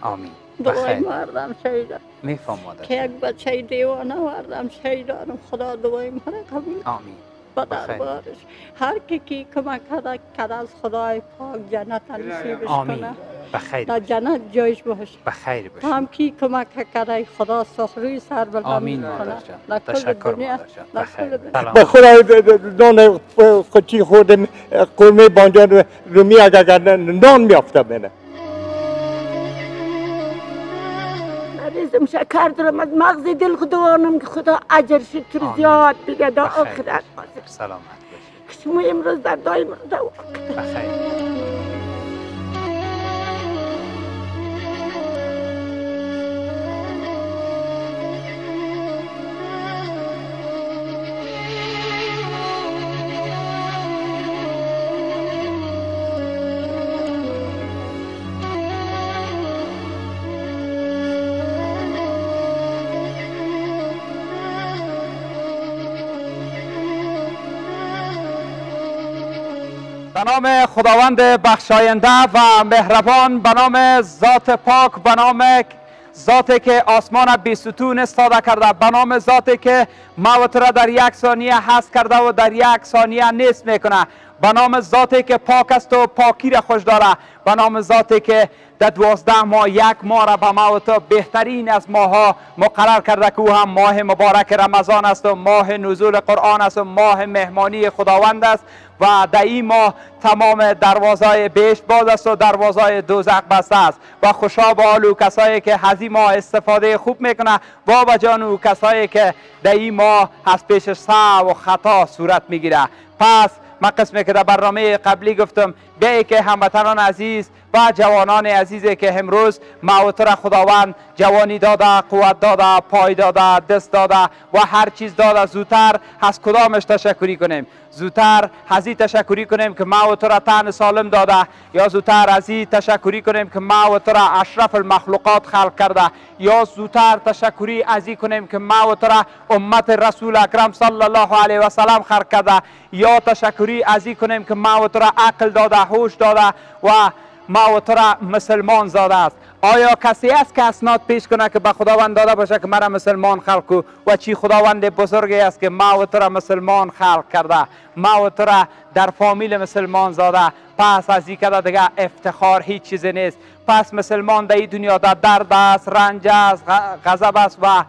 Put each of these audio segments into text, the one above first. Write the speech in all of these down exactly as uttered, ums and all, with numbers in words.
آمین. دوای مردم شهیدان میفهم مادر که یک بچه دیوانه وردم شهیدانم. خدا دوای ما را قبول آمین. با دربارش هر کی کی کمک کرده کرده از خدای پاک جنت نصیبش آمین. کنه. بخیر در جنت جایش باشه. بخیر باشه. هم کی کمک کرده خدا سخری سر بلند آمین کنه. مادر جان. در کل تشکر دنیا، مادر جان. در بخیر. کل دنیا. سلام. به خدا نان خودی خوردم قرمه بانجان رومی اگر نان میافته بینه. مریضم شکر دارم از مغز دل خداوانم که خدا اجرش تو زیاد بگه دا آخرت بازه. سلامت باشی. شما امروز در دایم دوا بخیر. به نام خداوند بخشاینده و مهربان، به نام ذات پاک، به نام ذاتی که آسمان بی ستون استاده کرده، به نام ذاتی که موت را در یک ثانیه هست کرده و در یک ثانیه نیست میکنه، به نام ذاتی که پاک است و پاکی را خوش داره، به نام ذاتی که در دوازده ماه یک ماه را به موت بهترین از ماها مقرر کرده که او هم ماه مبارک رمضان است و ماه نزول قرآن است و ماه مهمانی خداوند است و در این ماه تمام دروازهای بهشت باز است و دروازهای دوزخ بسته است و خوشا به حال او کسایی که از این ماه استفاده خوب میکنه و به جان او کسایی که در این ماه از پیش سهو و خطا صورت میگیره. پس من قسمی که در برنامه قبلی گفتم بیایی که هموطنان عزیز و جوانان عزیزی که امروز موت را خداوند جوانی داده، قوت داده، پای داده، دست داده و هر چیز داده، زودتر از کدامش تشکری کنیم؟ زودتر از این تشکری کنیم که موت را تن سالم داده، یا زودتر از این تشکری کنیم که موت را اشرف المخلوقات خلق کرده، یا زودتر تشکری از این کنیم که موت را امت رسول اکرم صلی الله علیه و سلم خلق کرده، یا تشکری از این کنیم که موت را عقل داده، هوش داده و موت را مسلمان زاده است. آیا کسی است که اسناد پیش کنه که به خداوند داده باشه که مرا مسلمان خلق کو؟ و چی خداوند بزرگی است که موت را مسلمان خلق کرده، موت را در فامیل مسلمان زاده؟ پس از این که دیگه افتخار هیچ چیزی نیست. پس مسلمان در این دنیا در درد است، رنج است، غضب است و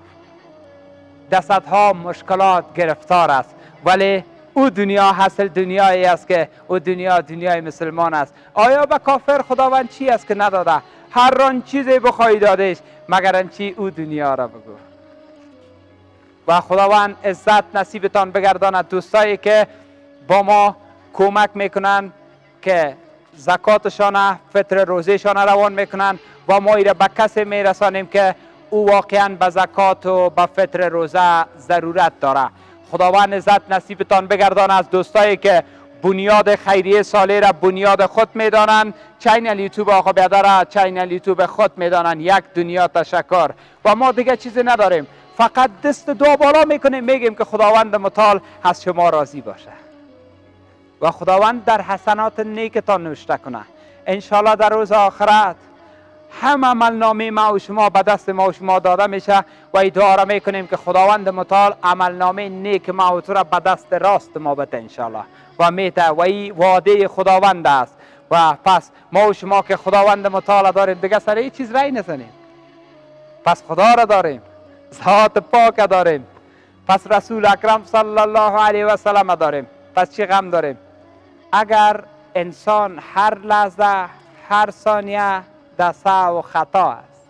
در صدها مشکلات گرفتار است، ولی او دنیا حاصل دنیایی است که او دنیا دنیای مسلمان است. آیا به کافر خداوند چی است که نداده؟ هر آن چیزی بخواهی دادش مگر انچی او دنیا را بگو. و خداوند عزت نصیبتان بگرداند. دوستایی که با ما کمک میکنن که زکاتشان، فطر روزیشان روان میکنن و ما ایره به کسی میرسانیم که او واقعا به زکات و به فطر روزه ضرورت داره. خداوند عزت نصیبتان بگردان. از دوستایی که بنیاد خیریه صالح را بنیاد خود میدانند، چینل یوتیوب آقا بیادر را چینل یوتیوب خود میدانند. یک دنیا تشکر و ما دیگه چیزی نداریم، فقط دست دو بالا میکنیم، میگیم که خداوند متعال از شما راضی باشه و خداوند در حسنات نیکتان نوشته کنه. انشالله در روز آخرت هم عملنامه ما و شما به دست ما و شما داده میشه و ای دعا را میکنیم که خداوند متعال عملنامه نیک ما و تو را به دست راست ما بده انشالله و میته و ای وعده خداوند است. و پس ما و شما که خداوند متعال داریم دیگه سر هیچ چیز رای نزنیم. پس خدا را داریم، ذات پاک داریم، پس رسول اکرم صلی الله علیه و سلم داریم، پس چی غم داریم؟ اگر انسان هر لحظه هر ثانیه در سهو و خطا است،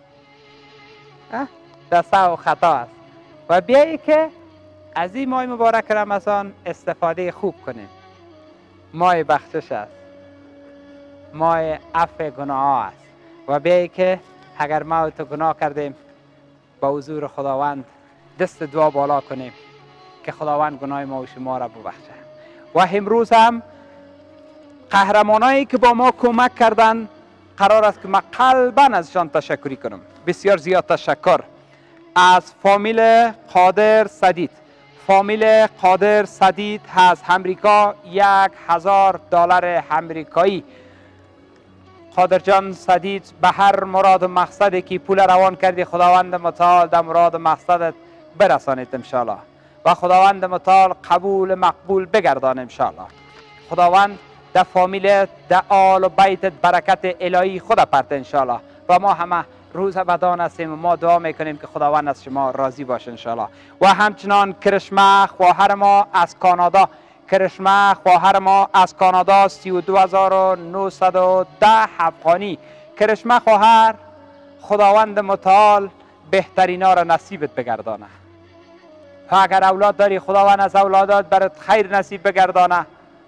در سهو و خطا است و بیایی که از این ماه مبارک رمضان استفاده خوب کنیم. ماه بخشش است، ماه عفو گناه است و بیایی که اگر ما تو گناه کردیم با حضور خداوند دست دعا بالا کنیم که خداوند گناه ما و شما را ببخشه. و امروز هم قهرمانایی که با ما کمک کردن قرار است که من قلبا ازشان تشکری کنم. بسیار زیاد تشکر از فامیل قادر سدید. فامیل قادر سدید از امریکا یک هزار دلار امریکایی قادر جان سدید به هر مراد و مقصدی که پول روان کردی خداوند متعال در مراد و مقصدت برسانید انشاءالله و خداوند متعال قبول مقبول بگردان انشاءالله. خداوند در فامیل در آل و بیت برکت الهی خود پرت انشاءالله و ما همه روز ابدان هستیم و ما دعا میکنیم که خداوند از شما راضی باشه انشاءالله. و همچنان کرشمه خواهر ما از کانادا، کرشمه خواهر ما از کانادا سی و دو هزار و نهصد و ده افغانی. کرشمه خواهر خداوند متعال بهترینا را نصیبت بگردانه و اگر اولاد داری خداوند از اولادات برات خیر نصیب بگردانه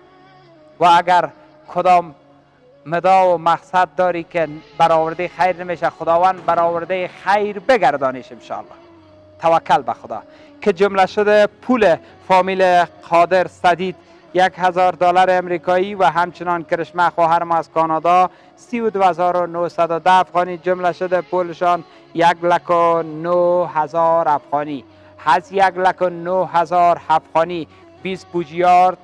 و اگر کدام مدا و مقصد داری که برآورده خیر نمیشه خداوند برآورده خیر بگردانیش انشاءالله. توکل به خدا که جمله شده پول فامیل قادر سدید یک هزار دلار امریکایی و همچنان کرشمه خواهر ما از کانادا سی و دو هزار و نهصد و ده افغانی جمله شده پولشان یک لک و نه هزار افغانی. از یک لک و نه هزار افغانی بیست بوجیارد،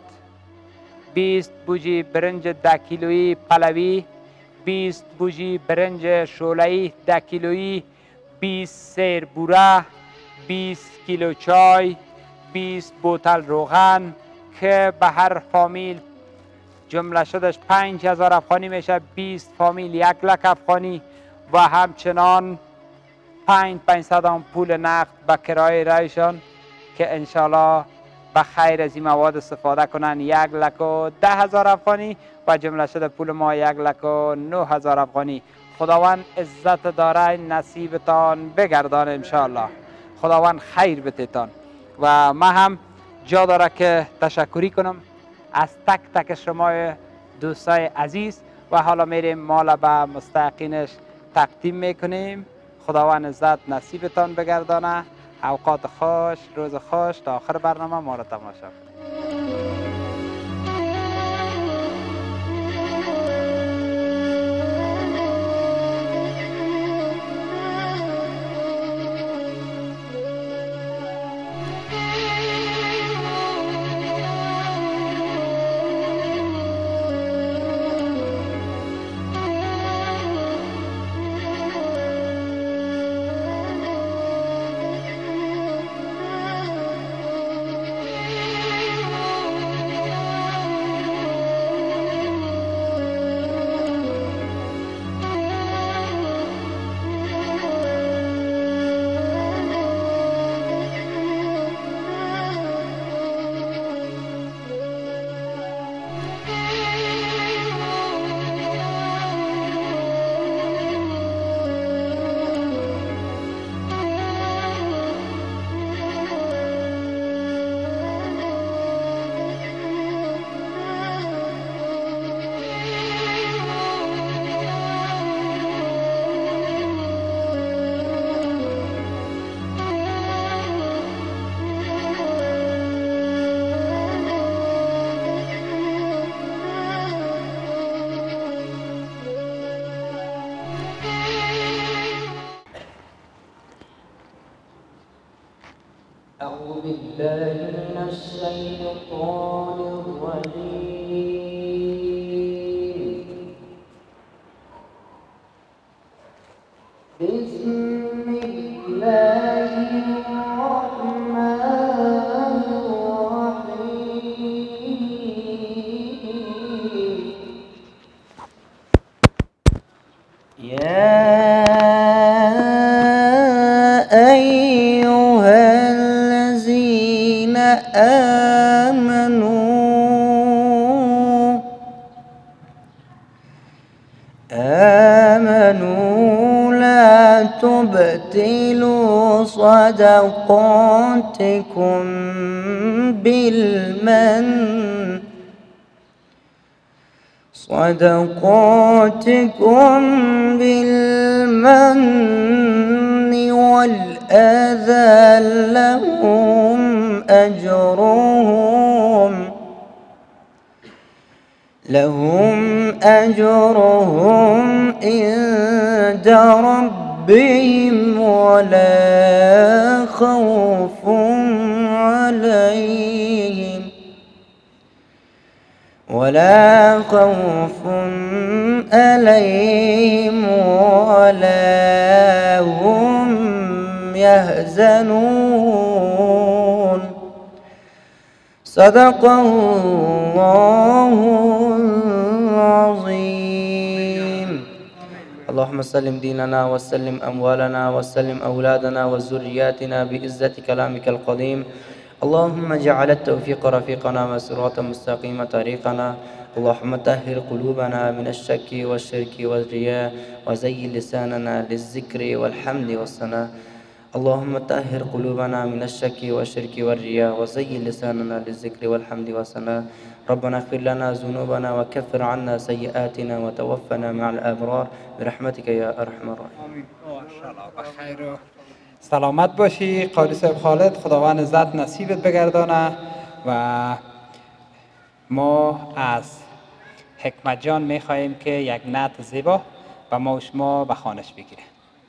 بیست بوجی برنج ده کیلویی پلوی، بیست بوجی برنج شوله‌ای ده کیلویی، بیست سیر بوره، بیست کیلو چای، بیست بوتل روغن که به هر فامیل جمله شدش پنج هزار افغانی میشه. بیست فامیل یک لک افغانی و همچنان پنج پنجصد هم پول نقد به کرایه رایشان که انشالله به خیر از این مواد استفاده کنن یک لک و ده هزار افغانی و جمله شده پول ما یک لک و نه هزار افغانی. خداوند عزت داره نصیبتان بگردان انشاءالله. خداوند خیر بتیتان و ما هم جا داره که تشکری کنم از تک تک شما دوستای عزیز و حالا میریم مال به مستحقینش تقدیم میکنیم. خداوند عزت نصیبتان بگردانه. اوقات خوش، روز خوش، تا آخر برنامه ما را تماشا کنید. أعوذ بالله من الشيطان الرجيم. بسم الله الرحمن الرحيم. يا آمنوا آمنوا لا تبطلوا صدقاتكم بالمن صدقاتكم بالمن والأذى لهم أجرهم لهم أجرهم عند ربهم ولا خوف عليهم ولا خوف عليهم ولا هم يحزنون صدق الله العظيم. اللهم سلم ديننا وسلم أموالنا وسلم أولادنا وذرياتنا بعزة كلامك القديم. اللهم اجعل التوفيق رفيقنا والصراط المستقيم طريقنا. اللهم طهر قلوبنا من الشك والشرك والرياء وزين لساننا للذكر والحمد والثناء. اللهم طهر قلوبنا من الشك والشرك والرياء وزين لساننا للذكر والحمد والثناء. ربنا اغفر لنا ذنوبنا وكفر عنا سيئاتنا وتوفنا مع الأبرار برحمتك يا أرحم الراحمين. بخیر و سلامت باشی قاضی صاحب خالد. خداوند عزت نصیبت بگردانه و ما از حکمت جان میخواهیم که یک نعت زیبا و ما و شما به خوانش بگیریم.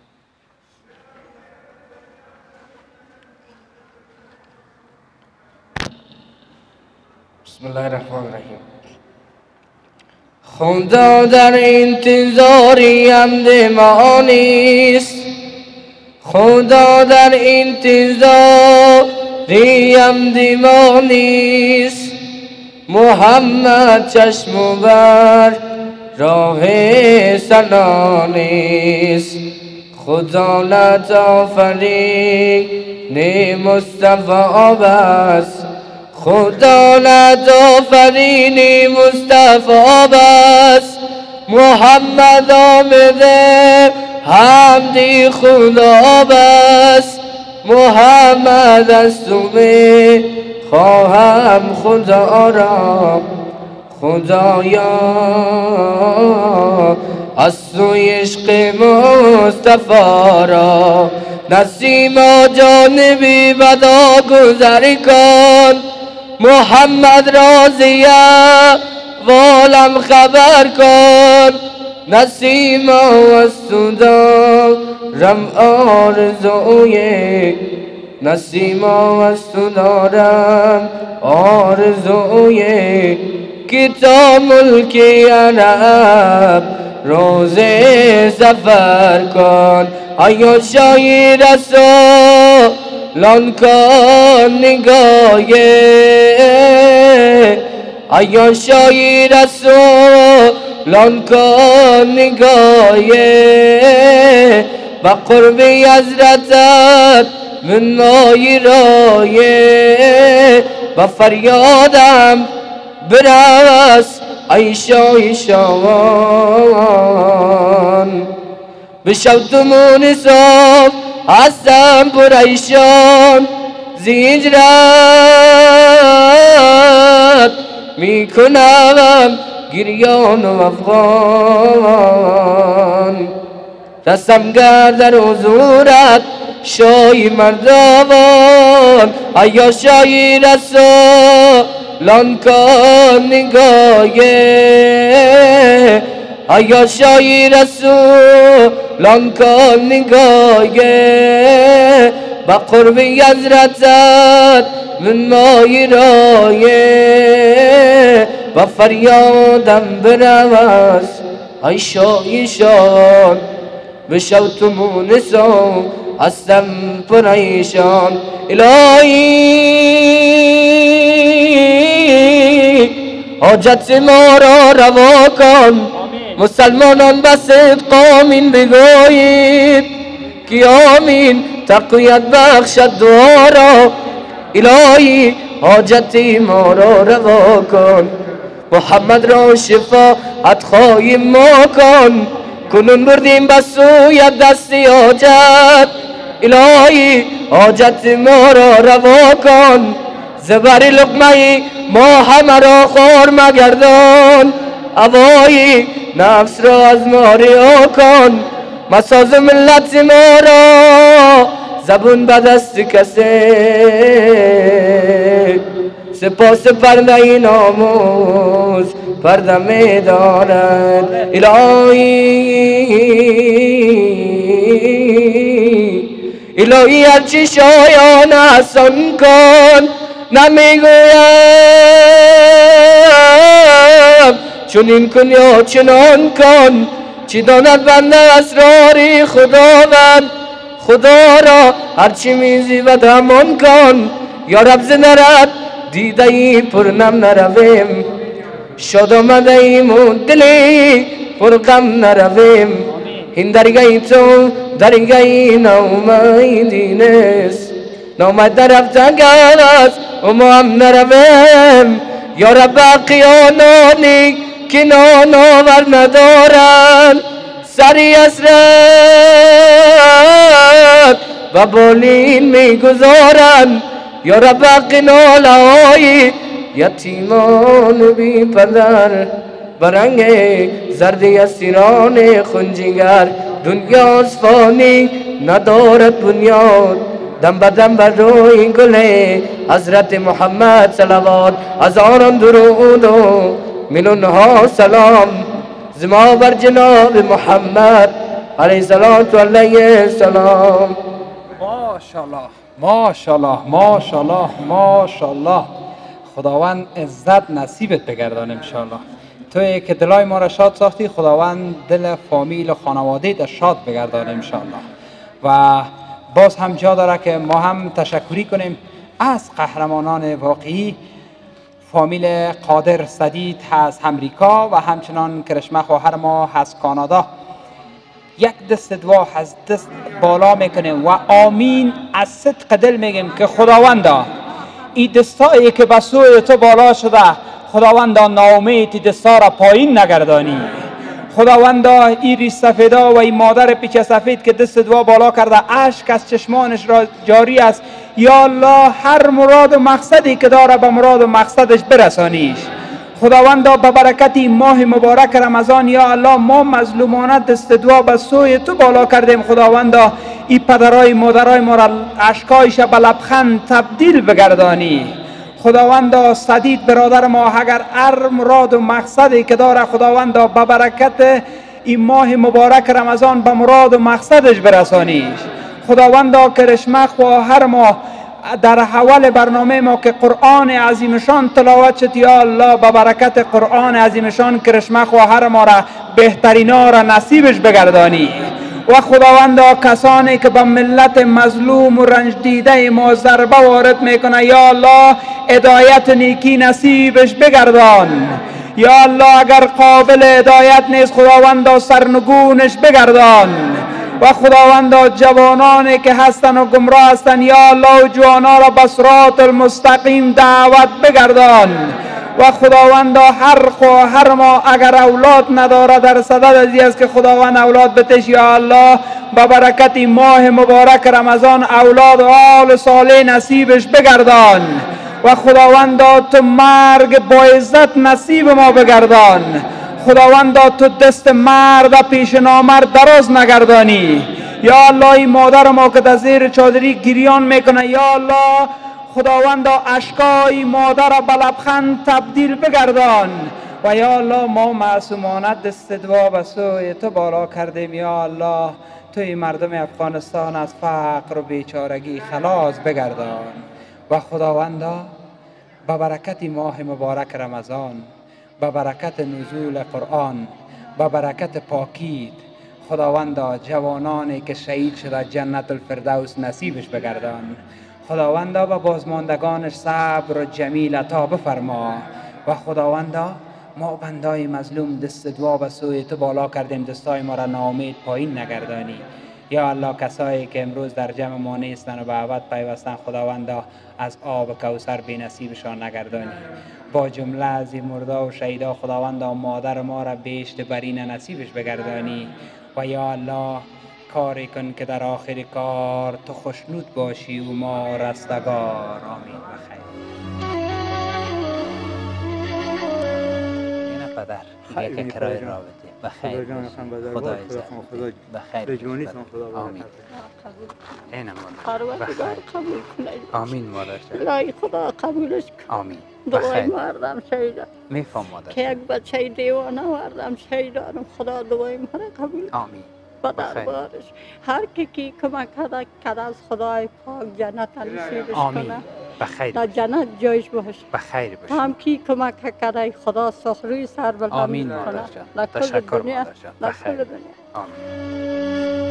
بسم الله الرحمن الرحیم. خدا در انتظاریم دمانیست، خدا در انتظاریم دمانیست. محمد چشم و بر راه سنانیست. خدا لطافرین مصطفی بس، خدا لطافرین مصطفی بس. محمد آمده حمدی خدا بس. محمد از تو می خواهم خدا را، خدایا از تو عشق مصطفی را. نسیما جانبی بدا گذر کن، محمد راضیه والم خبر کن. نسیما از تو دارم آرزوی، نسیما از تو دارم آرزوی که تا ملک عرب روز سفر کن. آیا شاید رسولان کن نگاهی، آیا شاید رسولان کن نگاهی. و قرب حضرتت من مای رایه. و فریادم برس ای شاه شاهان. بشو تو مونسام هستم پریشان، زیجرت میکنم گریان و افغان. دستم گرد در حضورت شای مردمان. آیا شای رسولان کن نگاهی، آیا شای رسولان کن نگاهی. با قرب حضرتت من مای رایه. و فریادم برس ای شای شان. بشو تو مونسان هستم پریشان. الهی حاجت ما را روا کن. مسلمانان به صدق آمین بگویید که آمین تقویت بخشد دعا را. الهی حاجت ما را روا کن. محمد را شفاعت خواهیم ما کن. کنون بردیم به سویت دستی حاجت. الهی حاجت ما را روا کن. زبر لقمه ما همه را خور مگردان. هوای نفس را از ما رها کن. مساز ملت ما را زبون به دست کسی. سپاس پرده ناموز پرده می دارد. الهی الهی هرچی شایان حسن کن. نمیگوید رب چون این کن یا چنان کن چی داند بنده اسراری خداوند خدا را هرچی میزیبد همان کن یا رب ز نرد دیده ای پر نم نرویم شاد آمده ایم و دلی پر غم نرویم این درگاه تو درگاه ناامیدی نیست نامد رفتگان است و ما هم نرویم یا رب باقیانانی که نان آور ندارند سری اسرت و بالین میگذارند یا رب باقی ناله‌های یتیمان بی پدر برنگ زرد اسیران خونجگر دنیاست فانی ندارد بنیاد دم به دم بر روی گل حضرت محمد صلوات از آنان درود و میلیون ها سلام زما بر جناب محمد علیه السلام و علیه السلام. ماشاءالله ماشاءالله ماشاءالله ماشاءالله. خداوند عزت نصیبت بگردان انشاءالله. توی که دلای ما را شاد ساختی خداوند دل فامیل و خانواده شاد بگردان انشاءالله. و باز هم جا داره که ما هم تشکری کنیم از قهرمانان واقعی فامیل قادر سدید از امریکا و همچنان کرشمه خواهر ما از کانادا. یک دست دعا از دست بالا میکنیم و آمین از صدق دل میگیم که خداوندا این دستایی که به سوی تو بالا شده خداوندا ناامید دستا را پایین نگردانی. خداوندا این ریش سفیدا و این مادر پیچ سفید که دست دعا بالا کرده اشک از چشمانش را جاری است یا الله هر مراد و مقصدی که داره به مراد و مقصدش برسانیش. خداوندا به برکت ماه مبارک رمضان یا الله ما مظلومانه دست دعا به سوی تو بالا کردیم. خداوندا این پدرای مادرای ما را اشکایش به لبخند تبدیل بگردانی. خداوندا سدید برادر ما اگر هر مراد و مقصدی که داره خداوندا به برکت این ماه مبارک رمضان به مراد و مقصدش برسانیش. خداوندا کرشمه خواهر ما در حوال برنامه ما که قرآن عظیمشان تلاوت شد یا الله به برکت قرآن عظیمشان کرشمه خواهر ما را بهترینا را نصیبش بگردانی. و خداوندا کسانی که به ملت مظلوم و رنج دیده ما ضربه وارد میکنه یا الله هدایت نیکی نصیبش بگردان. یا الله اگر قابل هدایت نیست خداوندا سرنگونش بگردان. و خداوندا جوانانی که هستن و گمراه هستن یا الله جوانا را به صراط المستقیم دعوت بگردان. و خداوندا هر خواهر ما اگر اولاد نداره در صدد ازی است که خداوند اولاد بتش یا الله با برکت ماه مبارک رمضان اولاد و آل صالح نصیبش بگردان. و خداوندا تو مرگ با عزت نصیب ما بگردان. خداوندا تو دست مرد پیش نامرد دراز نگردانی. یا الله این مادر ما که در زیر چادری گریان میکنه یا الله خداوندا اشکای مادر را به لبخند تبدیل بگردان. و یا الله ما معصومانه دست دعا به سوی تو بالا کردیم یا الله توی مردم افغانستان از فقر و بیچارگی خلاص بگردان. و خداوندا به برکت ماه مبارک رمضان به برکت نزول قرآن به برکت پاکید خداوندا جوانانی که شهید شده جنت الفردوس نصیبش بگردان. خداوندا به بازماندگانش صبر و جمیل عطا بفرما. و خداوندا ما بندای مظلوم دست دعا به سوی تو بالا کردیم دستای ما را ناامید پایین نگردانی. یا الله کسایی که امروز در جمع ما نیستن و به عبد پیوستن خداوندا از آب کوثر بی نصیبشان نگردانی. با جمله از این مردا و شهیدا خداوندا مادر ما را بهشت برین نصیبش بگردانی. و یا الله کاری کن که در آخر کار تو خوشنود باشی و ما رستگار. آمین. بخیر. اینه پدر یک کرای رابطه بخیر. خدا عزت بخیر. آمین. اینه مادر بخیر. آمین مادر جان. الهی خدا قبولش کن. آمین. دعای مردم شهیدان میفهم مادر که یک بچه دیوانه مردم شهیدانم خدا دعای ما را قبول کن. آمین. با دربارش هر کی کی کمک کرده کرده از خدای پاک جنت نصیبش آمین. کنه. بخیر در جنت جایش باشه. بخیر باشه. هم کی کمک کرده خدا سخروی سر بلند آمین کنه. مادر جان. در کل تشکر دنیا، مادر جان. در بخیر. کل دنیا. آمین.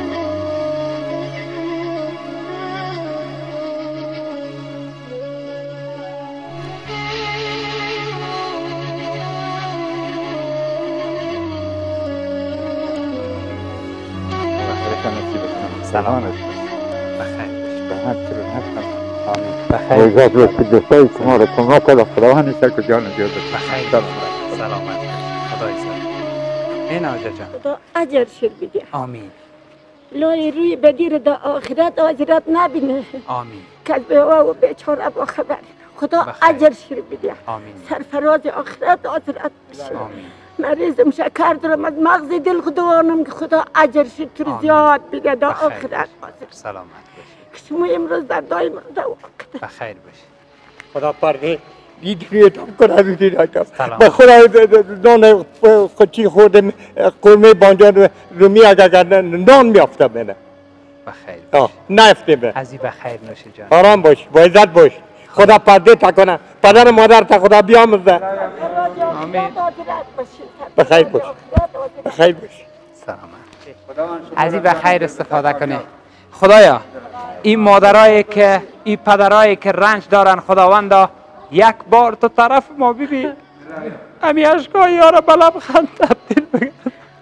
سلامت باش. بخیر باش. به هر چی رو نکنم. آمین. بخیر. عزت و دوستای شما رو کمک کنه خداوند شکر جان زیاد بشه. بخیر. سلامت باش. خدای سلامت. این آجا جان. خدا اجر شد بده. آمین. لای روی بدیر در آخرت آجرت نبینه. آمین. که بیوه و بیچاره با خبر. خدا بخیر. اجر شد بده. آمین. سرفراز آخرت آجرت بشه. آمین. مریضم شکر دارم از مغز دل خداوانم که خدا اجر شد تو آمین. زیاد بگه در بخیر. آخرت آجر. سلامت باشی. که شما امروز در دایم دوا کده. بخیر باشی. خدا پرده دیگری تام کنه دیگری نکن. سلام. به خدا نان خودی خودم قرمه بانجان رومی اگر نان میافته بینه. بخیر آه باشی. نفته به. ازی بخیر نوش جان. آرام باش با عزت باش. خدا پرده تکنه پدر مادر تا خدا بیامرزه. آمین. بخیر باش. بخیر باش. سلامت. ازی بخیر استفاده کنه. خدایا این مادرایی که این پدرایی که رنج دارن خداوندا یک بار تو طرف ما ببین. امی اشکای یارا بلب خند تبدیل بگن.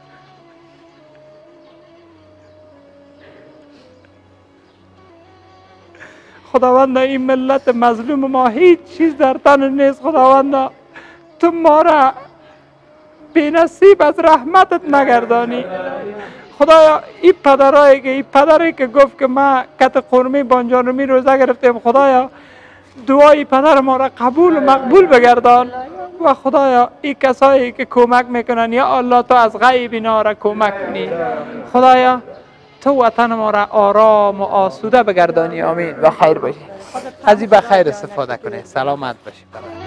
خداوندا این ملت مظلوم ما هیچ چیز در تن نیست. خداوندا تو ما را بی نصیب از رحمتت نگردانی. خدایا این پدرایی که این پدری که گفت که ما کت قرمی بانجانمی روزه گرفتیم، خدایا دعای پدر ما را قبول و مقبول بگردان. و خدایا این کسایی که کمک میکنن یا الله تو از غیب اینا را کمک کنی. خدایا تو وطن ما را آرام و آسوده بگردانی. آمین. و خیر باشی. از این بخیر استفاده کنه. سلامت باشی.